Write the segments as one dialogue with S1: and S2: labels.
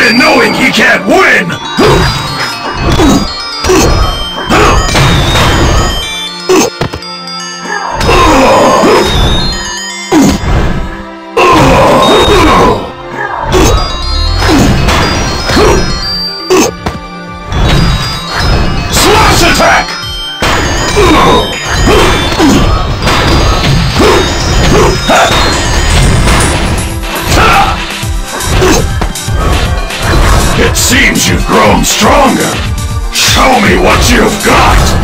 S1: in knowing he can't win! Slash attack! It seems you've grown stronger. Show me what you've got!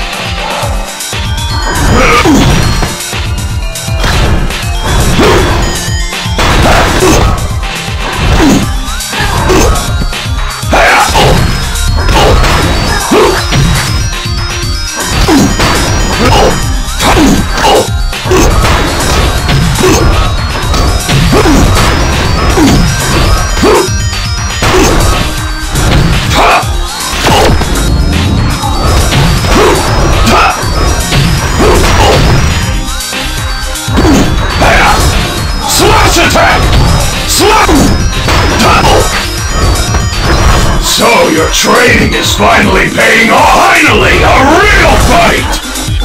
S1: Attack! Slap! So your training is finally paying off! Finally, a real fight!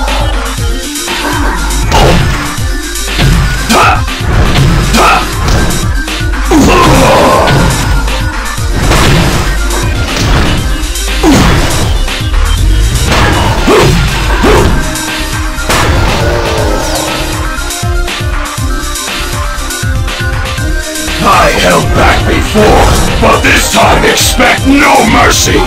S1: I held back before, but this time expect no mercy!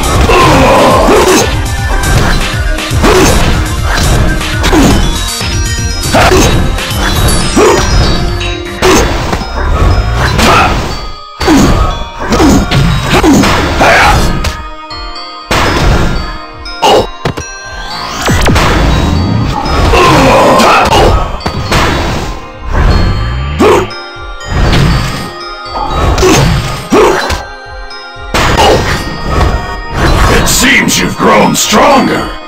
S1: Seems you've grown stronger.